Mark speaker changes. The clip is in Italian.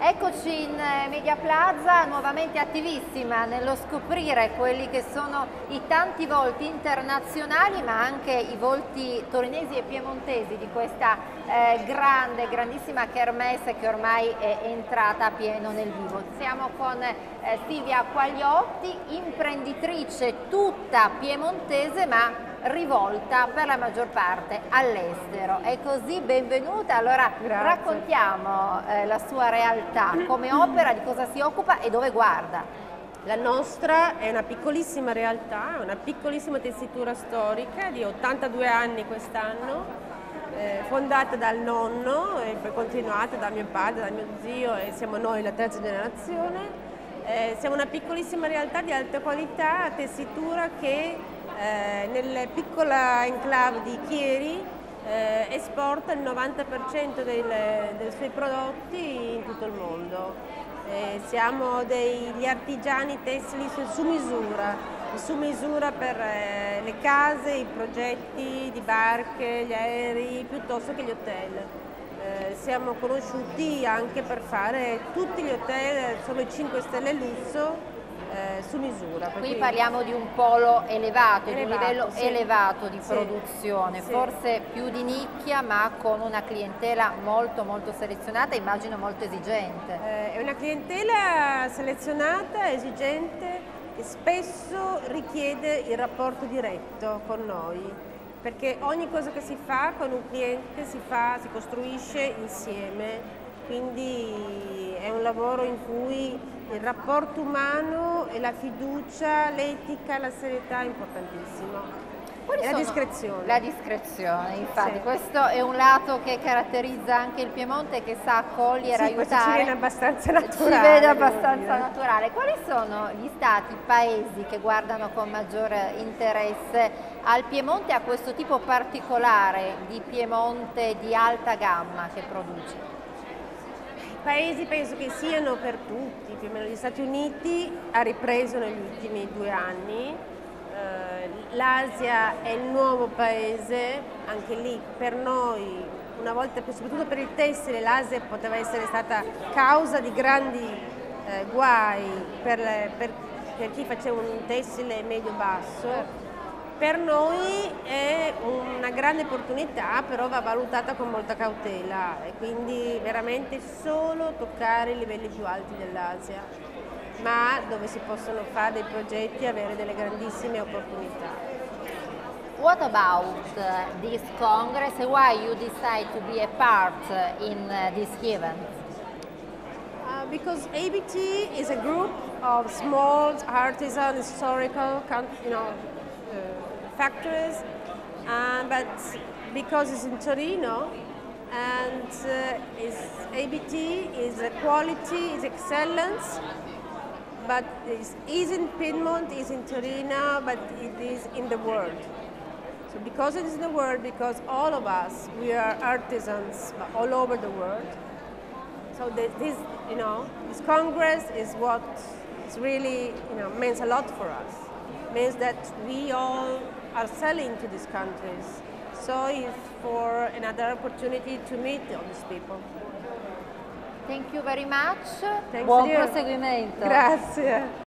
Speaker 1: Eccoci in Media Plaza, nuovamente attivissima nello scoprire quelli che sono i tanti volti internazionali, ma anche i volti torinesi e piemontesi di questa grandissima kermesse che ormai è entrata a pieno nel vivo. Siamo con Silvia Quagliotti, imprenditrice tutta piemontese, ma rivolta per la maggior parte all'estero. È così, benvenuta. Allora
Speaker 2: Grazie.
Speaker 1: raccontiamo la sua realtà, come opera, di cosa si occupa e dove guarda.
Speaker 2: La nostra è una piccolissima realtà, una piccolissima tessitura storica di 82 anni quest'anno, fondata dal nonno e poi continuata da mio padre, da mio zio, e siamo noi la terza generazione. Siamo una piccolissima realtà di alta qualità, tessitura che nella piccola enclave di Chieri esporta il 90% dei suoi prodotti in tutto il mondo. Siamo degli artigiani tessili su misura per le case, i progetti di barche, gli aerei, piuttosto che gli hotel. Siamo conosciuti anche per fare tutti gli hotel, solo 5 stelle lusso, su misura.
Speaker 1: Qui parliamo di un polo elevato, di un livello
Speaker 2: sì.
Speaker 1: elevato di produzione,
Speaker 2: sì.
Speaker 1: forse più di nicchia, ma con una clientela molto selezionata, immagino molto esigente.
Speaker 2: È una clientela selezionata, esigente, che spesso richiede il rapporto diretto con noi, perché ogni cosa che si fa con un cliente si costruisce insieme, quindi è un lavoro in cui il rapporto umano e la fiducia, l'etica, la serietà è importantissimo. E la discrezione.
Speaker 1: La discrezione, infatti,
Speaker 2: Sì.
Speaker 1: questo è un lato che caratterizza anche il Piemonte, che sa accogliere,
Speaker 2: Sì, questo
Speaker 1: aiutare.
Speaker 2: ci viene abbastanza naturale.
Speaker 1: Ci vede abbastanza naturale. Quali sono gli stati, i paesi che guardano con maggiore interesse al Piemonte, a questo tipo particolare di Piemonte di alta gamma che produce?
Speaker 2: I paesi penso che siano per tutti, più o meno. Gli Stati Uniti ha ripreso negli ultimi 2 anni, l'Asia è il nuovo paese, anche lì per noi, una volta, soprattutto per il tessile, l'Asia poteva essere stata causa di grandi guai per chi faceva un tessile medio-basso. Per noi è una grande opportunità, però va valutata con molta cautela e quindi veramente solo toccare i livelli più alti dell'Asia, ma dove si possono fare dei progetti e avere delle grandissime opportunità.
Speaker 1: What about this Congress and why you decide to be a part in this event?
Speaker 2: Because ABT is a group of small artisan historical factories, but because it's in Torino and ABT is a quality, is excellence, but it is in Piedmont, is in Torino, but it is in the world. So because it is in the world, because all of us, we are artisans all over the world. So this Congress is what is really, means a lot for us. Means that we all are selling to these countries. So it's for another opportunity to meet all these people.
Speaker 1: Thank you very much.
Speaker 2: Thanks
Speaker 1: Buon
Speaker 2: to you.
Speaker 1: proseguimento.
Speaker 2: Grazie.